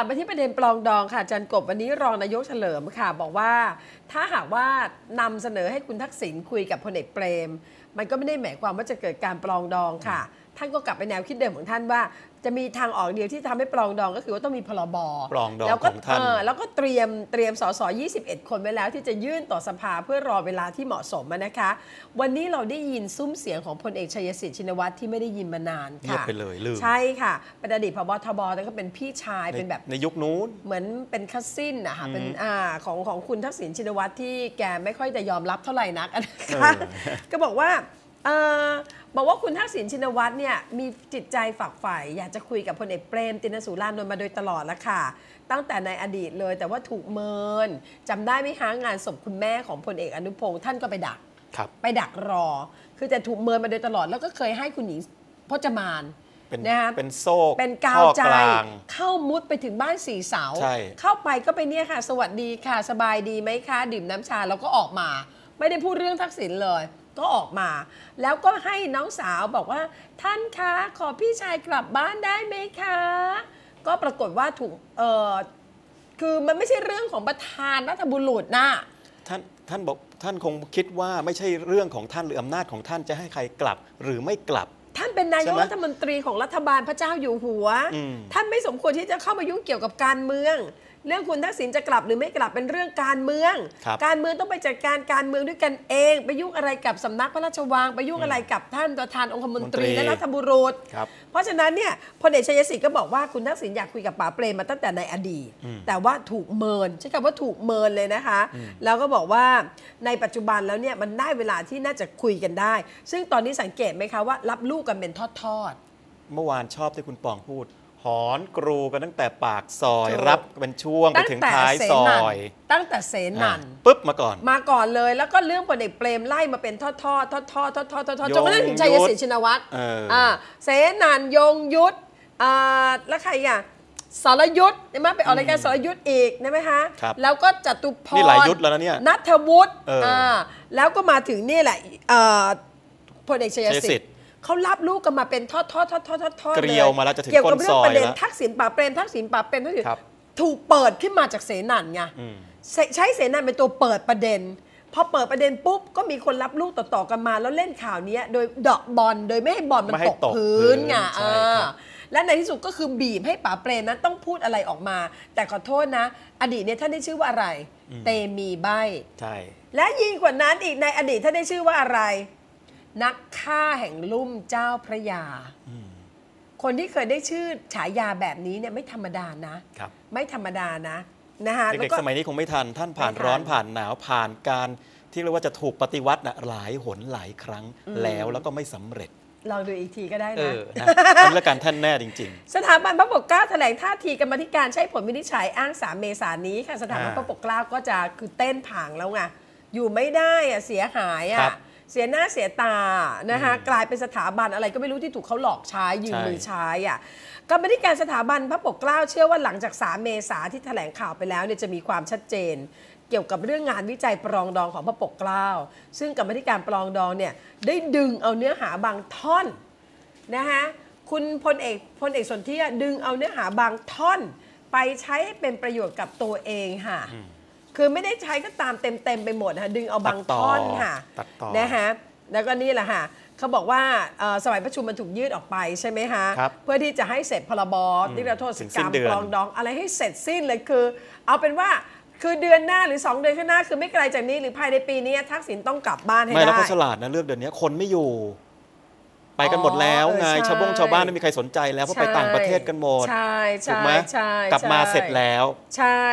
ลับมาที่ประเด็นปลองดองค่ะอาจารย์กบวันนี้รองนายกเฉลิมค่ะบอกว่าถ้าหากว่านำเสนอให้คุณทักษิณคุยกับพลเอกเปรมมันก็ไม่ได้หมายความว่าจะเกิดการปลองดองค่ะท่านก็กลับไปแนวคิดเดิมของท่านว่าจะมีทางออกเดียวที่ทำให้ปลองดองก็คือว่าต้องมีพรบปลองดองของท่านแล้วก็เตรียมสส21 คนไว้แล้วที่จะยื่นต่อสภาเพื่อรอเวลาที่เหมาะสมนะคะวันนี้เราได้ยินซุ้มเสียงของพลเอกชัยศิษฐ์ชินวัตรที่ไม่ได้ยินมานานค่ะเงียบไปเลยลืมใช่ค่ะเป็นอดีตผบ.ทบ.แต่ก็เป็นพี่ชายเป็นแบบในยุคนู้นเหมือนเป็นคัสซินนะคะเป็นของคุณทักษิณชินวัตรที่แกไม่ค่อยจะยอมรับเท่าไหร่นักนะคะก็บอกว่าคุณทักษิณชินวัตรเนี่ยมีจิตใจฝักใฝ่อยากจะคุยกับพลเอกเปรมติณสูรานนท์มาโดยตลอดแล้วค่ะตั้งแต่ในอดีตเลยแต่ว่าถูกเมินจำได้ไหมคะงานศพคุณแม่ของพลเอกอนุพงศ์ท่านก็ไปดักรอคือแต่ถูกเมินมาโดยตลอดแล้วก็เคยให้คุณหญิงพจมานนะคะเป็นโซ่เป็นกาวใจเข้ามุดไปถึงบ้านสี่เสาเข้าไปก็ไปเนี่ยค่ะสวัสดีค่ะสบายดีไหมคะดื่มน้ำชาแล้วก็ออกมาไม่ได้พูดเรื่องทักษิณเลยก็ออกมาแล้วก็ให้น้องสาวบอกว่าท่านคะขอพี่ชายกลับบ้านได้ไหมคะก็ปรากฏว่าถูกคือมันไม่ใช่เรื่องของประธานรัฐบุรุษนะท่านบอกท่านคงคิดว่าไม่ใช่เรื่องของท่านหรืออำนาจของท่านจะให้ใครกลับหรือไม่กลับท่านเป็นนายกรัฐมนตรีของรัฐบาลพระเจ้าอยู่หัวท่านไม่สมควรที่จะเข้ามายุ่งเกี่ยวกับการเมืองเรื่องคุณทักษิณจะกลับหรือไม่กลับเป็นเรื่องการเมืองการเมืองต้องไปจัดการการเมืองด้วยกันเองไปยุ่งอะไรกับสำนักพระราชวังไปยุ่งอะไรกับท่านประธานองคมนตรีและรัฐบุรุษเพราะฉะนั้นเนี่ยพลเอกชัยศิษฐ์ก็บอกว่าคุณทักษิณอยากคุยกับป๋าเปรมมาตั้งแต่ในอดีตแต่ว่าถูกเมินใช้คำว่าถูกเมินเลยนะคะแล้วก็บอกว่าในปัจจุบันแล้วเนี่ยมันได้เวลาที่น่าจะคุยกันได้ซึ่งตอนนี้สังเกตไหมคะว่ารับลูกกันเป็นทอดเมื่อวานชอบที่คุณปองพูดหอนกรูกันตั้งแต่ปากซอยรับเป็นช่วงไปถึงท้ายซอยตั้งแต่เสนันปุ๊บมาก่อนเลยแล้วก็เรื่องพลเอกเปรมไล่มาเป็นทอดจนกระทั่งถึงชัยศิษฐ์ชินวัตรเสนันยงยุทธแล้วใครอ่ะสรยุทธใช่ไหมไปออกรายการสรยุทธอีกใช่ไหมคะแล้วก็จตุพรนี่หลายยุทธแล้วนะเนี่ยณัฐวุฒิแล้วก็มาถึงนี่แหละพลเอกชัยศิษฐ์เขารับลูกกันมาเป็นทอดเกลียวมาแล้วจะถึงก้นซอยแล้วเกี่ยวกับเรื่องประเด็นทักษิณป่าเปรมถูกเปิดขึ้นมาจากเสนันไงใช้เสนันเป็นตัวเปิดประเด็นพอเปิดประเด็นปุ๊บก็มีคนรับลูกต่อๆกันมาแล้วเล่นข่าวนี้โดยเดาะบอลโดยไม่ให้บอลมันตกพื้นไงและในที่สุดก็คือบีบให้ป๋าเปรมนั้นต้องพูดอะไรออกมาแต่ขอโทษนะอดีตเนี่ยท่านได้ชื่อว่าอะไรเตมีใบใช่และยิ่งกว่านั้นอีกในอดีตท่านได้ชื่อว่าอะไรนักฆ่าแห่งลุ่มเจ้าพระยาคนที่เคยได้ชื่อฉายาแบบนี้เนี่ยไม่ธรรมดานะไม่ธรรมดานะคะเด็กๆสมัยนี้คงไม่ทันท่านผ่านร้อนผ่านหนาวผ่านการที่เรียกว่าจะถูกปฏิวัตินะหลายหนหลายครั้งแล้วก็ไม่สำเร็จลองดูอีกทีก็ได้นะนั่นละกันท่านแน่จริงๆสถาบันพระปกเกล้าแถลงท่าทีกรรมธิการใช้ผลวินิจฉัยอ้าง3 เมษายนนี้ค่ะสถาบันพระปกเกล้าก็จะคือเต้นผางแล้วไงอยู่ไม่ได้อะเสียหายอะเสียหน้าเสียตานะคะกลายเป็นสถาบันอะไรก็ไม่รู้ที่ถูกเขาหลอกใช้ยืมมือใช้อ่ะกรรมธิการสถาบันพระปกเกล้าเชื่อว่าหลังจาก3 เมษายนที่แถลงข่าวไปแล้วเนี่ยจะมีความชัดเจนเกี่ยวกับเรื่องงานวิจัยปรองดองของพระปกเกล้าซึ่งกรรมธิการปรองดองเนี่ยได้ดึงเอาเนื้อหาบางท่อนนะคะคุณพลเอกสนธิดึงเอาเนื้อหาบางท่อนไปใช้ให้เป็นประโยชน์กับตัวเองค่ะคือไม่ได้ใช้ก็ตามเต็มไปหมดค่ะดึงเอาบางท่อนค่ะนะคะแล้วก็นี่แหละค่ะเขาบอกว่าสมัยประชุมมันถูกยืดออกไปใช่ไหมคะเพื่อที่จะให้เสร็จพรบนิรโทษกรรมปรองดองอะไรให้เสร็จสิ้นเลยคือเอาเป็นว่าคือเดือนหน้าหรือ2 เดือนข้างหน้าคือไม่ไกลจากนี้หรือภายในปีนี้ทักษิณต้องกลับบ้านให้ได้ไม่แล้วเขาฉลาดนะเลือกเดือนนี้คนไม่อยู่ไปกันหมดแล้วไงชาวบ้านไม่มีใครสนใจแล้วเพราะไปต่างประเทศกันหมดถูกไหมกลับมาเสร็จแล้วใช่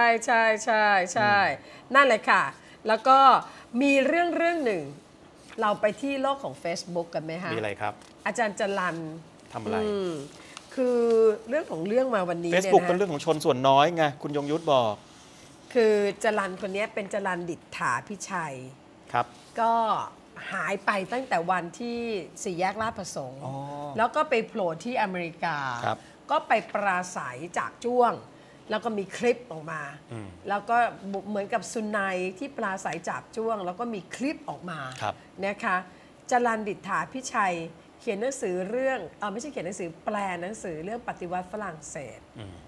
นั่นแหละค่ะแล้วก็มีเรื่องหนึ่งเราไปที่โลกของ Facebook กันไหมคะมีอะไรครับอาจารย์จรัญทำอะไรคือเรื่องของเรื่องมาวันนี้ Facebook เป็นเรื่องของชนส่วนน้อยไงคุณยงยุทธบอกคือจรัญคนนี้เป็นจรัญดิษฐาพิชัยครับก็หายไปตั้งแต่วันที่4 แยกลาดประสงค์แล้วก็ไปโผล่ที่อเมริกาก็ไปปราศัยจากจ้วงแล้วก็มีคลิปออกมาแล้วก็เหมือนกับซุนัยที่ปราศัยจากจ้วงแล้วก็มีคลิปออกมานะคะจรัญดิษฐาพิชัยเขียนหนังสือเรื่องไม่ใช่เขียนหนังสือแปลหนังสือเรื่องปฏิวัติฝรั่งเศส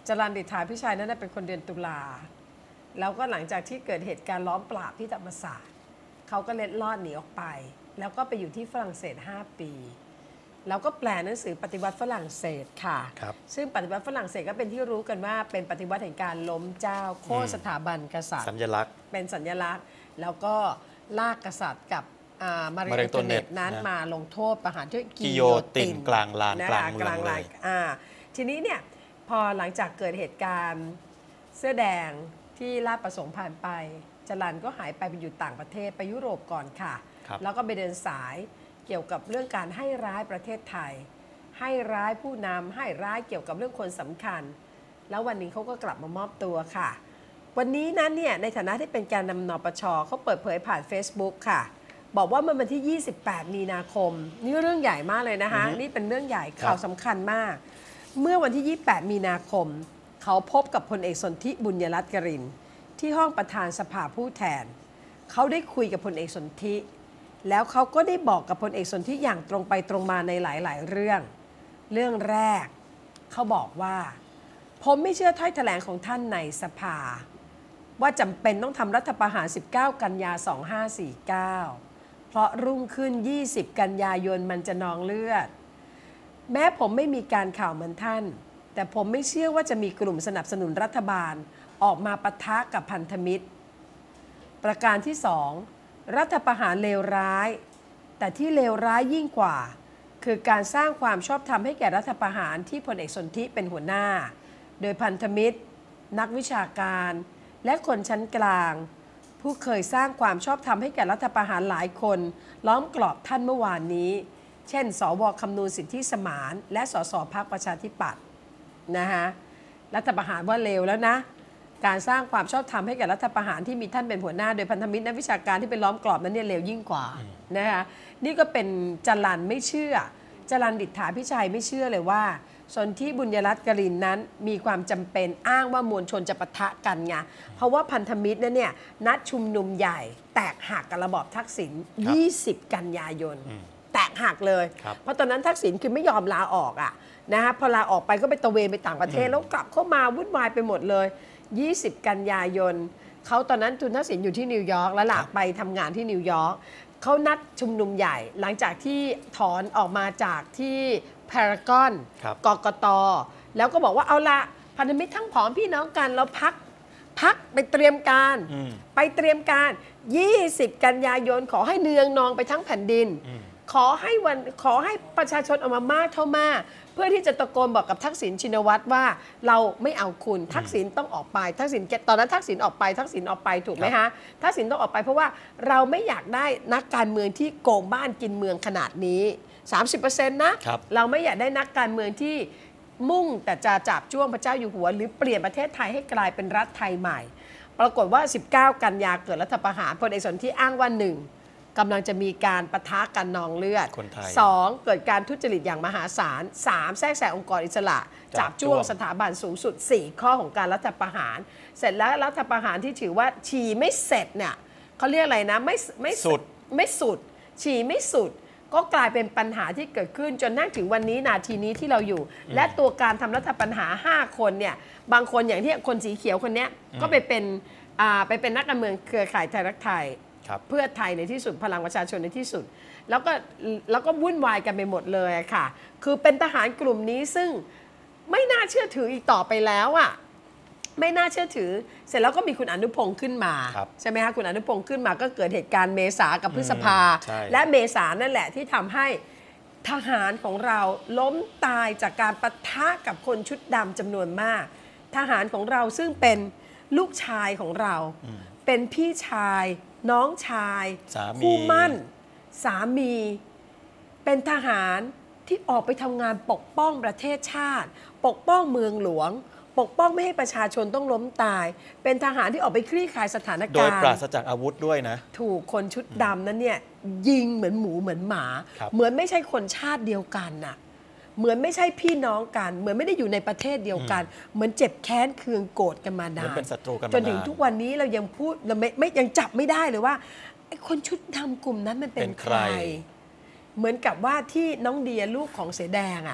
จรัญ ดิษฐาพิชัยนั้นเป็นคนเดือนตุลาแล้วก็หลังจากที่เกิดเหตุการณ์ล้อมปราบที่ธรรมศาสตร์เขาก็เล็ดลอดหนีออกไปแล้วก็ไปอยู่ที่ฝรั่งเศส5 ปีแล้วก็แปลหนังสือปฏิวัติฝรั่งเศสค่ะซึ่งปฏิวัติฝรั่งเศสก็เป็นที่รู้กันว่าเป็นปฏิวัติแห่งการล้มเจ้าโค่นสถาบันกษัตริย์สัญลักษณ์เป็นสัญลักษณ์แล้วก็ลากกษัตริย์กับมาเรียนโตเนตนั้นมาลงโทษประหารด้วยกิโยตินกลางลานกลางเมืองเลยทีนี้เนี่ยพอหลังจากเกิดเหตุการณ์เสื้อแดงที่ลาดประสงค์ผ่านไปจรัญก็หายไปอยู่ต่างประเทศไปยุโรปก่อนค่ะแล้วก็ไปเดินสายเกี่ยวกับเรื่องการให้ร้ายประเทศไทยให้ร้ายผู้นำให้ร้ายเกี่ยวกับเรื่องคนสำคัญแล้ววันนี้เขาก็กลับมามอบตัวค่ะวันนี้นั้นเนี่ยในฐานะที่เป็นการนำนปช.เขาเปิดเผยผ่าน Facebook ค่ะบอกว่าเมื่อวันที่ 28 มีนาคมนี่เรื่องใหญ่มากเลยนะคะนี่เป็นเรื่องใหญ่ข่าวสำคัญมากเมื่อวันที่ 28 มีนาคมเขาพบกับพลเอกสนธิบุญยรัตน์กรินที่ห้องประธานสภาผู้แทนเขาได้คุยกับพลเอกสนธิแล้วเขาก็ได้บอกกับพลเอกสนธิอย่างตรงไปตรงมาในหลายๆเรื่องแรกเขาบอกว่าผมไม่เชื่อถ้อยแถลงของท่านในสภาว่าจำเป็นต้องทำรัฐประหาร 19 กันยา 2549 เพราะรุ่งขึ้น 20 กันยายนมันจะนองเลือดแม้ผมไม่มีการข่าวเหมือนท่านแต่ผมไม่เชื่อว่าจะมีกลุ่มสนับสนุนรัฐบาลออกมาปะทะกับพันธมิตรประการที่ 2รัฐประหารเลวร้ายแต่ที่เลวร้ายยิ่งกว่าคือการสร้างความชอบธรรมให้แก่รัฐประหารที่พลเอกสนธิเป็นหัวหน้าโดยพันธมิตรนักวิชาการและคนชั้นกลางผู้เคยสร้างความชอบธรรมให้แก่รัฐประหารหลายคนล้อมกรอบท่านเมื่อวานนี้เช่นสว.คำนูนสิทธิสมานและสส.พรรคประชาธิปัตย์นะคะรัฐประหารว่าเลวแล้วนะการสร้างความชอบธรรมให้แก่รัฐประหารที่มีท่านเป็นหัวหน้าโดยพันธมิตรนักวิชาการที่เป็นล้อมกรอบนั้นเนี่ยเลวยิ่งกว่านะคะนี่ก็เป็นจรัญไม่เชื่อจรัญ ดิษฐาพิชัยไม่เชื่อเลยว่าสนธิบุญยรัตน์กรินนั้นมีความจำเป็นอ้างว่ามวลชนจะปะทะกันไงเพราะว่าพันธมิตรนั้นเนี่ยนัดชุมนุมใหญ่แตกหักกับระบอบทักษิณ 20 กันยายนแตกหักเลยเพราะตอนนั้นทักษิณคือไม่ยอมลาออกอ่ะนะคะพอลาออกไปก็ไปตะเวนไปต่างประเทศแล้วกลับเข้ามาวุ่นวายไปหมดเลย20 กันยายนเขาตอนนั้นคุณทักษิณอยู่ที่นิวยอร์กแล้วล่ะไปทำงานที่นิวยอร์กเขานัดชุมนุมใหญ่หลังจากที่ถอนออกมาจากที่พารากอนกกต.แล้วก็บอกว่าเอาละพันธมิตรทั้งผองพี่น้องกันแล้วพักไปเตรียมการ20 กันยายนขอให้เนืองนองไปทั้งแผ่นดินขอให้ประชาชนออกมามากเท่ามากเพื่อที่จะตะโกนบอกกับทักษิณชินวัตรว่าเราไม่เอาคุณทักษิณต้องออกไปทักษิณตอนนั้นทักษิณออกไปถูกไหมฮะทักษิณต้องออกไปเพราะว่าเราไม่อยากได้นักการเมืองที่โกงบ้านกินเมืองขนาดนี้ 30% นะเราไม่อยากได้นักการเมืองที่มุ่งแต่จะจับจ้วงพระเจ้าอยู่หัวหรือเปลี่ยนประเทศไทยให้กลายเป็นรัฐไทยใหม่ปรากฏว่า19 กันยาเกิดรัฐประหารพลเอกสนธิอ้างว่า 1กำลังจะมีการปะทะกันนองเลือด 2. เกิดการทุจริตอย่างมหาศาล 3. แทรกแซงองค์กรอิสระจับจ้วงสถาบันสูงสุด 4 ข้อของการรัฐประหารเสร็จแล้วรัฐประหารที่ถือว่าฉี่ไม่เสร็จเนี่ยเขาเรียกอะไรนะไม่สุดฉี่ไม่สุดก็กลายเป็นปัญหาที่เกิดขึ้นจนนั่งถึงวันนี้นาทีนี้ที่เราอยู่และตัวการทำรัฐประหาร5 คนเนี่ยบางคนอย่างที่คนสีเขียวคนนี้ก็ไปเป็นนักการเมืองเครือข่ายไทยรักไทยเพื่อไทยในที่สุดพลังประชาชนในที่สุดแล้วก็วุ่นวายกันไปหมดเลยค่ะคือเป็นทหารกลุ่มนี้ซึ่งไม่น่าเชื่อถืออีกต่อไปแล้วอ่ะไม่น่าเชื่อถือเสร็จแล้วก็มีคุณอนุพงศ์ขึ้นมาใช่ไหมคะคุณอนุพงศ์ขึ้นมาก็เกิดเหตุการณ์เมษากับพฤษภาและเมษานั่นแหละที่ทำให้ทหารของเราล้มตายจากการปะทะกับคนชุดดำจำนวนมากทหารของเราซึ่งเป็นลูกชายของเราเป็นพี่ชายน้องชายคู่มั่นสามีเป็นทหารที่ออกไปทำงานปกป้องประเทศชาติปกป้องเมืองหลวงปกป้องไม่ให้ประชาชนต้องล้มตายเป็นทหารที่ออกไปคลี่คลายสถานการณ์โดยปราศจากอาวุธด้วยนะถูกคนชุดดำนั้นเนี่ยยิงเหมือนหมูเหมือนหมาเหมือนไม่ใช่คนชาติเดียวกันน่ะเหมือนไม่ใช่พี่น้องกันเหมือนไม่ได้อยู่ในประเทศเดียวกันเหมือนเจ็บแค้นเคืองโกรธกันมานานเป็นศัตรูกันจนถึงทุกวันนี้เรายังพูดเราไม่ยังจับไม่ได้เลยว่าไอ้คนชุดดำกลุ่มนั้นมันเป็นใครเหมือนกับว่าที่น้องเดียลูกของเสแดงอ่ะ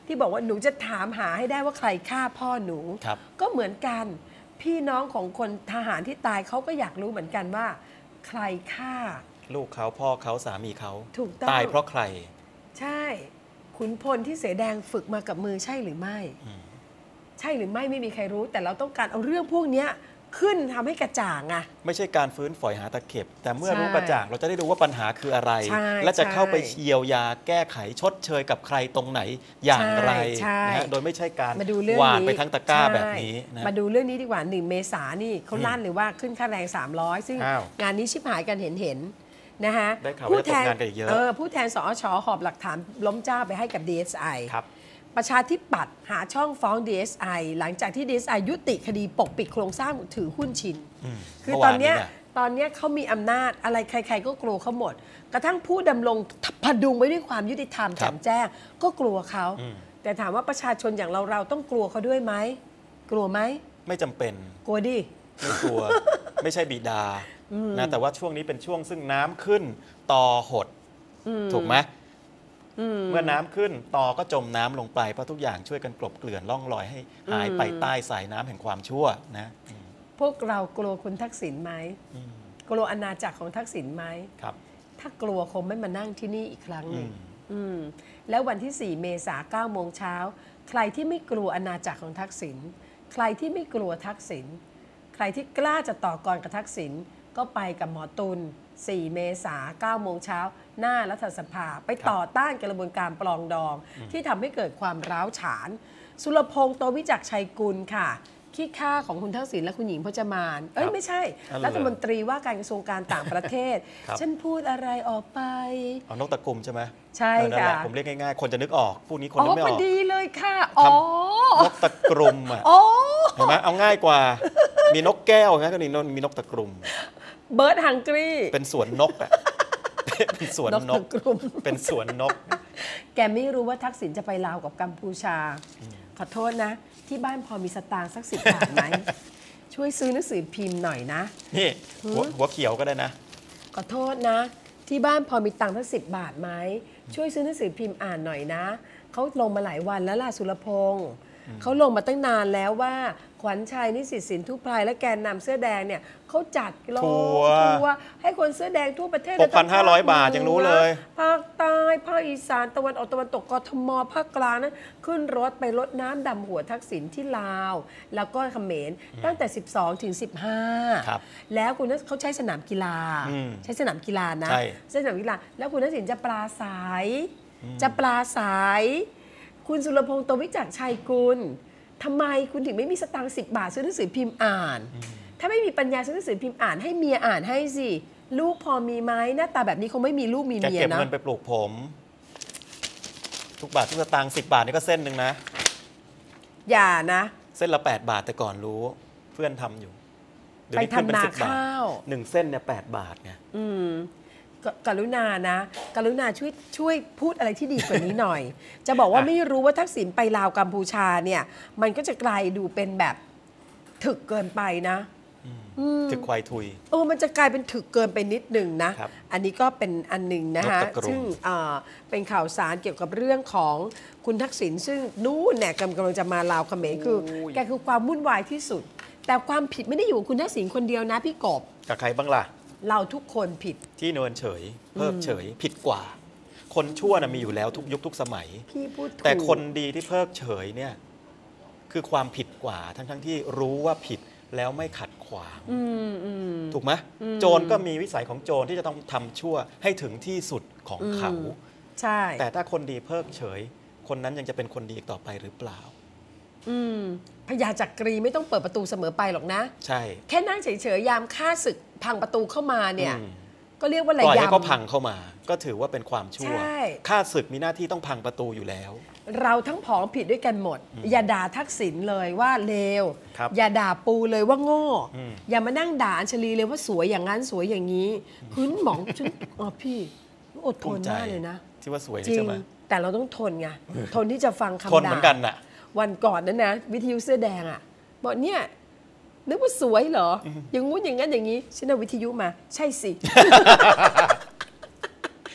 ที่บอกว่าหนูจะถามหาให้ได้ว่าใครฆ่าพ่อหนูครับก็เหมือนกันพี่น้องของคนทหารที่ตายเขาก็อยากรู้เหมือนกันว่า ใครฆ่าลูกเขาพ่อเขาสามีเขาถูกต้องตายเพราะใครใช่ ขุนพลที่เสแดงฝึกมากับมือใช่หรือไม่ ใช่หรือไม่มีใครรู้ แต่เราต้องการเอาเรื่องพวกเนี้ยขึ้นทำให้กระจ่างอะไม่ใช่การฟื้นฝอยหาตะเข็บ แต่เมื่อใช่รู้กระจ่างเราจะได้รู้ว่าปัญหาคืออะไรใช่และจะเข้าไปใช่เยียวยาแก้ไขชดเชยกับใครตรงไหนอย่างไรใช่นะฮะโดยไม่ใช่การมาดูเรื่องหวานนี้ไปทั้งตะกร้าใช่แบบนี้นะมาดูเรื่องนี้ดีกว่า1 เมษายนนี่เขาลั่นเลยว่าขึ้นค่าแรง 300 ซึ่งอ้าวงานนี้ชิบหายกันเห็นนะคะได้ข่าวว่าจะตกงานกันอีกเยอะผู้แทนสอชหอบหลักฐานล้มเจ้าไปให้กับ DSI ครับประชาธิปัตย์หาช่องฟ้อง DSI หลังจากที่ DSI ยุติคดีปกปิดโครงสร้างถือหุ้นชิน คือเมื่อตวาอน นเนี้ยนี้เนี่ยตอนเนี้ยเขามีอำนาจอะไรใครๆก็กลัวเขาหมด กระทั่งผู้ดำรงพดุงไว้ด้วยความยุติธรรมครัแจ่บมแจ้งก็กลัวเขาอืมแต่ถามว่าประชาชนอย่างเราต้องกลัวเขาด้วยไหมกลัวไหมไม่จำเป็นกลัวดิไม่กลัว ไม่ใช่บิดานะแต่ว่าช่วงนี้เป็นช่วงซึ่งน้ำขึ้นต่อหดถูกไหมเมื่อน้ำขึ้นต่อก็จมน้ำลงไปเพราะทุกอย่างช่วยกันกลบเกลื่อนล่องลอยให้หายไปใต้สายน้ำแห่งความชั่วนะพวกเรากลัวคุณทักษิณไหมกลัวอาณาจักรของทักษิณไหมครับถ้ากลัวคงไม่มานั่งที่นี่อีกครั้งหนึ่งแล้ววันที่ 4 เมษายน 9 โมงเช้าใครที่ไม่กลัวอาณาจักรของทักษิณใครที่ไม่กลัวทักษิณใครที่กล้าจะต่อกรกับทักษิณก็ไปกับหมอตุล 4 เมษายน 9 โมงเช้าหน้ารัฐสภาไปต่อต้านกระบวนการปลองดอง ที่ทำให้เกิดความร้าวฉาน สุรพงษ์โตวิจักรชัยกุลค่ะขี้ข้าของคุณทักษิณและคุณหญิงพจมานไม่ใช่อะไรเหรอรัฐมนตรีว่าการกระทรวงการต่างประเทศครับฉันพูดอะไรออกไปเอานกตะกรุมใช่ไหมใช่นั่นแหละค่ะผมเรียกง่ายๆ คนจะนึกออกพวกนี้คนอ๋อนึกไม่อพออกดีเลยค่ะทอ๋อนกตะกรุมอ่ะอ๋อเห็นไหมเอาง่ายกว่า มีนกแก้วนะก็นี่มีนกตะกรุมเบิร์ดฮังกรีเป็นสวนนกอ่ะ เป็นสวนนนกกตะกรุมเป็นสวนนกแกไม่รู้ว่าทักษิณจะไปลาวกับกัมพูชา ขอโทษนะ ที่บ้านพอมีสตางค์สัก10 บาทไหม ช่วยซื้อหนังสือพิมพ์หน่อยนะนี่หัวเขียวก็ได้นะขอโทษนะ ที่บ้านพอมีตังค์สัก10 บาทไหม ช่วยซื้อหนังสือพิมพ์อ่านหน่อยนะ เขาลงมาหลายวันแล้วล่ะสุรพงษ์เขาลงมาตั้งนานแล้วว่าขวัญชัยนิสิตสินทุพไพรและแกนนำเสื้อแดงเนี่ยเขาจัดโลทัวร์ให้คนเสื้อแดงทั่วประเทศ 6,500 บาทยังรู้เลยภาคใต้ภาคอีสานตะวันออกตะวันตกกทมภาคกลางนั้นขึ้นรถไปรดน้ำดำหัวทักษิณที่ลาว แล้วก็เขมรตั้งแต่ 12 ถึง 15 ครับแล้วคุณทักเขาใช้สนามกีฬา ใช้สนามกีฬานะใช่สนามกีฬาแล้วคุณทักษิณจะปราศัยจะปราศัย คุณสุรพงษ์โตวิจักรชัยกุลทำไมคุณถึงไม่มีสตางค์10 บาทซื้อหนังสือพิมพ์อ่าน ถ้าไม่มีปัญญาซื้อหนังสือพิมพ์อ่านให้เมียอ่านให้สิลูกพอมีไหมหน้าตาแบบนี้คงไม่มีลูกมีแกเมียเก็บนะเงินไปปลูกผม ทุกบาททุกสตางค์10 บาทนี่ก็เส้นหนึ่งนะอย่านะเส้นละ 8 บาทแต่ก่อนรู้ เพื่อนทำอยู่เดี๋ยวไปนี้ขึ้นเป็นทำนา 10 บาทข้าว 1 เส้นเนี่ย8 บาทไงกรุณานะกรุณาช่วยพูดอะไรที่ดีกว่านี้หน่อย จะบอกว่าไม่รู้ว่าทักษิณไปลาวกัมพูชาเนี่ย มันก็จะกลายดูเป็นแบบถึกเกินไปนะถึกควายทุยมันจะกลายเป็นถึกเกินไปนิดหนึ่งนะครับอันนี้ก็เป็นอันหนึ่งนะคะนกตะกรุมซึ่งเป็นข่าวสารเกี่ยวกับเรื่องของคุณทักษิณซึ่งนู่นเนี่ยกำลังจะมาลาวเขมรคือแกคือความวุ่นวายที่สุด แต่ความผิดไม่ได้อยู่กับคุณทักษิณคนเดียวนะพี่กบกับใครบ้างล่ะเราทุกคนผิดที่เนินเฉย เพิกเฉย ผิดกว่า คนชั่วน่ะมีอยู่แล้วทุกยุคทุกสมัยพี่พูดถูกแต่คนดีที่เพิกเฉยเนี่ยคือความผิดกว่าทั้งที่รู้ว่าผิดแล้วไม่ขัดขวางถูกไหมโจรก็มีวิสัยของโจรที่จะต้องทำชั่วให้ถึงที่สุดของเขาใช่แต่ถ้าคนดีเพิกเฉย คนนั้นยังจะเป็นคนดีอีกต่อไปหรือเปล่าพญาจักรีไม่ต้องเปิดประตูเสมอไปหรอกนะใช่แค่นั่งเฉยๆยามฆ่าศึกพังประตูเข้ามาเนี่ยอืมก็เรียกว่าอะไรปล่อยให้ยำเขาพังเข้ามา ก็ถือว่าเป็นความชั่วใช่ข้าศึกมีหน้าที่ต้องพังประตูอยู่แล้วเราทั้งผองผิดด้วยกันหมด อย่าด่าทักษิณเลยว่าเลวครับอย่าด่าปูเลยว่าโง่อืมอย่ามานั่งด่าอัญชลีเลยว่าสวยอย่างนั้นสวยอย่างนี้พื้นหมองฉันพี่อดทนมากเลยนะที่ว่าสวยจริงใช่ไหมแต่เราต้องทนไงทนที่จะฟังคำด่าทนเหมือนกันน่ะวันก่อนนั้นนะวิทยุเสื้อแดงอ่ะบอกเนี่ยนึกว่าสวยเหรออย่างงู้นอย่างนั้นอย่างนี้ฉันเอาวิทยุมาใช่สิช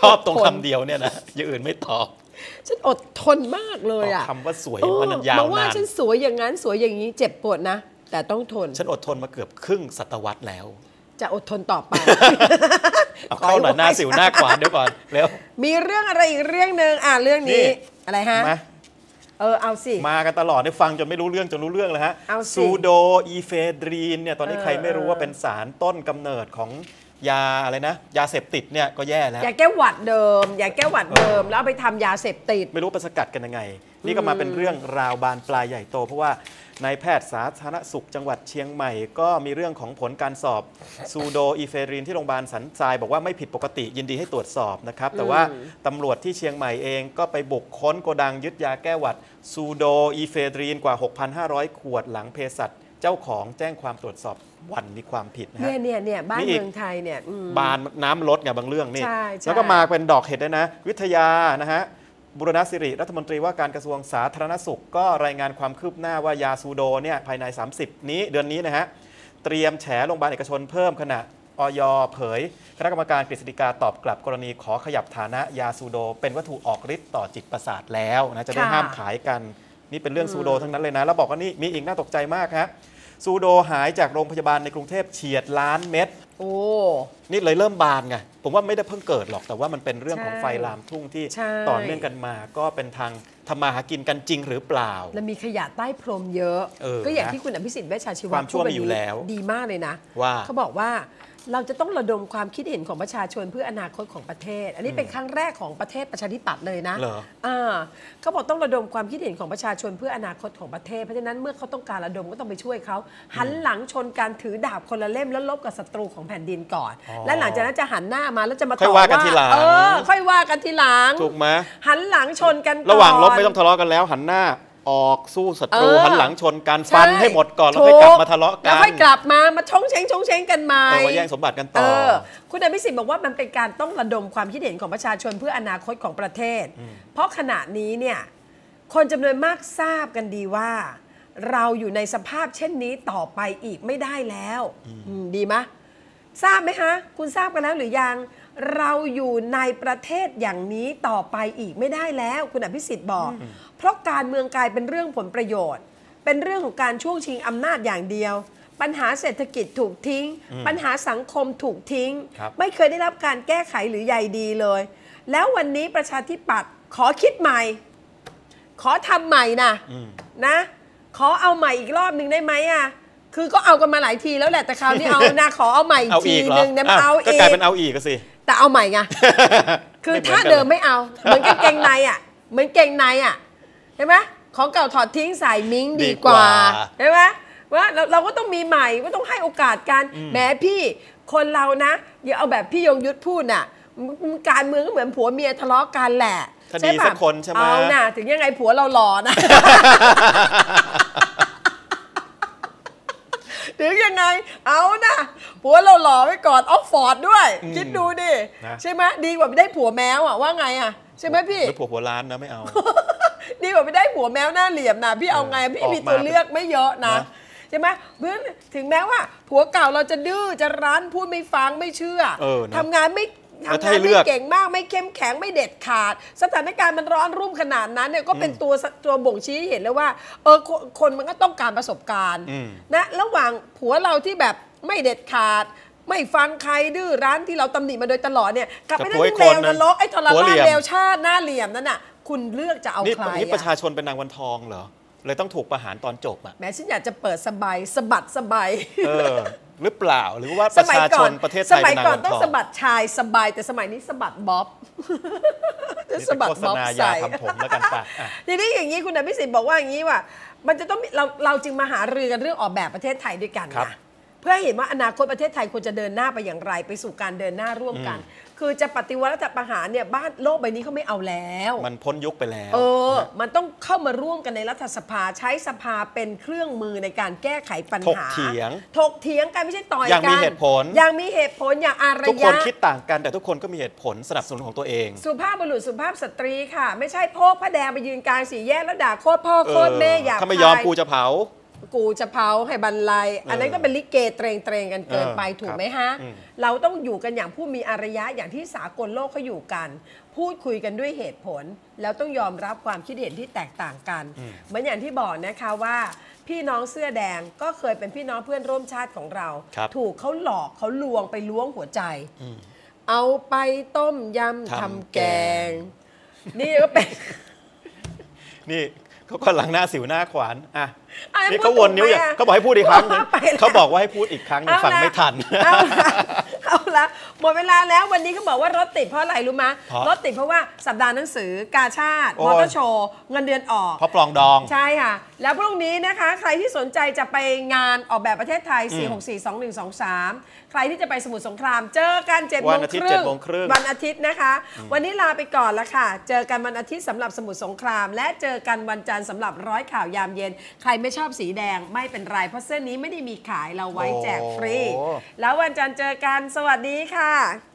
อบตรงคำเดียวเนี่ยนะอย่างอื่นไม่ตอบฉันอดทนมากเลยอ่ะคำว่าสวยมันยาวมาว่านานฉันสวยอย่างนั้นสวยอย่างนี้เจ็บปวดนะแต่ต้องทนฉันอดทนมาเกือบครึ่งศตวรรษแล้วจะอดทนต่อไปเอาเข้าหน่อยหน้าสิวหน้าขวานเดี๋ยวก่อนเร็วมีเรื่องอะไรอีกเรื่องหนึ่งเรื่องนี้อะไรฮะมาเอาสิมากันตลอดได้ฟังจนไม่รู้เรื่องจนรู้เรื่องเลยฮะเอาสิซูโดอีเฟดรีนเนี่ยตอนนี้ใครไม่รู้ว่าเป็นสารต้นกำเนิดของยาอะไรนะยาเสพติดเนี่ยก็แย่แล้วอย่าแก้หวัดเดิม อย่าแก้หวัดเดิมแล้วเอาไปทำยาเสพติดไม่รู้ไปสกัดกันยังไง นี่ก็มาเป็นเรื่องราวบานปลายใหญ่โต เพราะว่านายแพทย์สาธารณสุขจังหวัดเชียงใหม่ ก็มีเรื่องของผลการสอบซูโดอีเฟรีนที่โรงพยาบาลสันทรายบอกว่าไม่ผิดปกติยินดีให้ตรวจสอบนะครับ แต่ว่าตำรวจที่เชียงใหม่เองก็ไปบุกค้นโกดังยึดยาแก้หวัดซูโดอีเฟรีนกว่า 6,500 ขวดหลังเภสัชเจ้าของแจ้งความตรวจสอบวันมีความผิดนะฮะเนี่ยบ้านมีอีกเมืองไทยเนี่ยบานน้ำลดไงบางเรื่องนี่ใช่แล้วก็มาเป็นดอกเห็ดด้วยนะ วิทยานะฮะบุรณศิริรัฐมนตรีว่าการกระทรวงสาธารณสุข ก็รายงานความคืบหน้าว่ายาซูโดเนี่ยภายใน 30 เดือนนี้นะฮะเตรียมแฉโรงพยาบาลเอกชนเพิ่มขณะอยเผยคณะกรรมการกฤษฎีกาตอบกลับกรณีขอขยับฐานะยาซูโดเป็นวัตถุออกฤทธิ์ต่อจิตประสาทแล้วนะจะได้ห้ามขายกันนี่เป็นเรื่องซูโดทั้งนั้นเลยนะแล้วบอกว่านี่มีอีกน่าตกใจมากฮะซูโดหายจากโรงพยาบาลในกรุงเทพเฉียดล้านเม็ดโอ้นี่เลยเริ่มบานไง ผมว่าไม่ได้เพิ่งเกิดหรอก แต่ว่ามันเป็นเรื่องของไฟลามทุ่งที่ใช่ต่อเนื่องกันมา ก็เป็นทางทำมาหากินกันจริงหรือเปล่าแล้วมีขยะใต้พรมเยอะนะก็อย่างที่คุณอภิสิทธิ์เวชชาชีวะความชั่วพูดมีอยู่แล้วดีมากเลยนะว่าเขาบอกว่าเราจะต้องระดมความคิดเห็นของประชาชนเพื่ออนาคตของประเทศ อันนี้เป็นครั้งแรกของประเทศประชาธิปัตย์เลยนะเหรอเขาบอกต้องระดมความคิดเห็นของประชาชนเพื่ออนาคตของประเทศ เพราะฉะนั้นเมื่อเขาต้องการระดมก็ต้องไปช่วยเขาหันหลังชนการถือดาบคนละเล่มแล้วลบกับศัตรูของแผ่นดินก่อน และหลังจากนั้นจะหันหน้ามาแล้วจะมาค่อยว่ากันทีหลังค่อยว่ากันทีหลังถูกไหมหันหลังชนกันก่อนระหว่างลบไม่ต้องทะเลาะกันแล้ว หันหน้าออกสู้ศัตรู หันหลังชนกันฟันใช่ให้หมดก่อนแล้วค่อยกลับมาทะเลาะกันแล้วค่อยกลับมาชงเชงกันใหม่มาแย่งสมบัติกันต่อคุณอภิสิทธิ์บอกว่ามันเป็นการต้องระดมความคิดเห็นของประชาชนเพื่ออนาคตของประเทศ เพราะขณะนี้เนี่ยคนจำนวนมากทราบกันดีว่า เราอยู่ในสภาพเช่นนี้ต่อไปอีกไม่ได้แล้วดีไหมทราบไหมคะคุณทราบกันแล้วหรือยังเราอยู่ในประเทศอย่างนี้ต่อไปอีกไม่ได้แล้วคุณอภิสิทธิ์บอก เพราะการเมืองกลายเป็นเรื่องผลประโยชน์ เป็นเรื่องของการช่วงชิงอำนาจอย่างเดียว ปัญหาเศรษฐกิจถูกทิ้ง ปัญหาสังคมถูกทิ้งครับไม่เคยได้รับการแก้ไขหรือใยดีเลย แล้ววันนี้ประชาธิปัตย์ขอคิดใหม่ ขอทำใหม่นะ ขอเอาใหม่อีกรอบหนึ่งได้ไหมคือก็เอากันมาหลายทีแล้วแหละแต่คราวนี้เอานะขอเอาใหม่อีเอากทีอีกเหรอนึงนะอ้าวเอาก็อีกลายกเป็นเอาอีกก็สิแต่เอาใหม่ไง คือถ้าเดิมไม่เอา เหมือนกางเกงในเหมือนเกงในเห็นไหมของเก่าถอดทิ้งใส่มิ้งดีกว่าเห็นไหมว่าเราก็ต้องมีใหม่ก็ต้องให้โอกาสกันแหมพี่คนเรานะอย่าเอาแบบพี่ยงยุทธพูดการเมืองก็เหมือนผัวเมียทะเลาะกันแหละคดีสักคนใช่ไหมเอาน่ะถึงยังไงผัวเราหล่อนะ ถึงยังไงเอานะผัวเราหล่อไว้ก่อนออกฟอร์ดด้วยคิดดูดิใช่ไหมดีกว่าไม่ได้ผัวแมวว่าไงใช่ไหมพี่ไม่ผัวร้านนะไม่เอาดีกว่าไม่ได้ผัวแมวหน้าเหลี่ยมนะพี่เอาไงพี่มีตัวเลือกไม่เยอะนะใช่ไหมเพื่อนถึงแม้ว่าผัวเก่าเราจะดื้อจะรั้นพูดไม่ฟังไม่เชื่อทำงานไม่เก่งมากไม่เข้มแข็งไม่เด็ดขาดสถานการณ์มันร้อนรุ่มขนาดนั้นเนี่ยก็เป็นตัวบ่งชี้เห็นเลยว่าคนมันก็ต้องการประสบการณ์นะระหว่างผัวเราที่แบบไม่เด็ดขาดไม่ฟังใครดื้อรั้นที่เราตำหนิมาโดยตลอดเนี่ยกลับไปนั่งเลวนรกไอ้ทรมานเลวชาติหน้าเหลี่ยมนั่นน่ะคุณเลือกจะเอาใครนี่ประชาชนเป็นนางวันทองเหรอเลยต้องถูกประหารตอนจบแม้ฉันอยากจะเปิดสบายสะบัดสบายหรือเปล่าหรือว่าประชาชนประเทศไทยเป็นนางวันทองสมัยก่อนต้องสะบัดชายสบายแต่สมัยนี้สะบัดบ๊อบสะบัดบ๊อบใส่ทำผมแล้วกันป่ะทีนี้อย่างนี้คุณอภิสิทธิ์บอกว่าอย่างนี้ว่ามันจะต้องเราจึงมาหารือกันเรื่องออกแบบประเทศไทยด้วยกันนะเพื่อเห็นว่าอนาคตประเทศไทยควรจะเดินหน้าไปอย่างไรไปสู่การเดินหน้าร่วมกันคือจะปฏิวัติรัฐประหารเนี่ยบ้านโลกใบนี้เขาไม่เอาแล้วมันพ้นยุคไปแล้วมันต้องเข้ามาร่วมกันในรัฐสภาใช้สภาเป็นเครื่องมือในการแก้ไขปัญหาถกเถียงกันไม่ใช่ต่อยกันอย่างมีเหตุผลอย่างมีเหตุผลอย่างอารยะทุกคนคิดต่างกันแต่ทุกคนก็มีเหตุผลสนับสนุนของตัวเองสุภาพบุรุษสุภาพสตรีค่ะไม่ใช่โพกผ้าแดงไปยืนกลางสี่แยกแล้วด่าโคตรพ่อโคตรแม่อยากถ้าไม่ยอมกูจะเผากูจะเผาให้บรรลัยอันนั้นก็เป็นลิเกเตรงกันเกินไปถูกไหมฮะเราต้องอยู่กันอย่างผู้มีอารยะอย่างที่สากลโลกเขาอยู่กัน พูดคุยกันด้วยเหตุผล แล้วต้องยอมรับความคิดเห็นที่แตกต่างกันเหมือนอย่างที่บอกนะคะว่าพี่น้องเสื้อแดงก็เคยเป็นพี่น้องเพื่อนร่วมชาติของเรา ถูกเขาหลอกเขาลวงไปล้วงหัวใจเอาไปต้มยำทำแกงนี่ก็เป็นนี่เขาก็หลังหน้าสิวหน้าขวานอ่ะะนี่เขาวนนิ้วอย่างเขาบอกให้พูดอีกครั้งนึงไปแล้วเขาบอกว่าให้พูดอีกครั้งนึงฟังไม่ทันเอาละหมดเวลาแล้ววันนี้เขาบอกว่ารถติดเพราะอะไรรู้ไหมเพราะรถติดเพราะว่าสัปดาห์หนังสือกาชาติโอ้มอย เตอร์โชว์เงินเดือนออกเพราะปลองดองใช่ค่ะ แล้วพรุ่งนี้นะคะ ใครที่สนใจจะไปงานออกแบบประเทศไทย 4642123 ใครที่จะไปสมุทรสงคราม เจอกัน7 วันอาทิตย์7 โมงครึ่งวันอาทิตย์นะคะ วันนี้ลาไปก่อนแล้วค่ะ เจอกันวันอาทิตย์สำหรับสมุทรสงคราม และเจอกันวันจันทร์สำหรับร้อยข่าวยามเย็น ใครไม่ชอบสีแดงไม่เป็นไร เพราะเสื้อนี้ไม่ได้มีขายเราไว้แจกฟรี แล้ววันจันทร์เจอกันสวัสดีค่ะ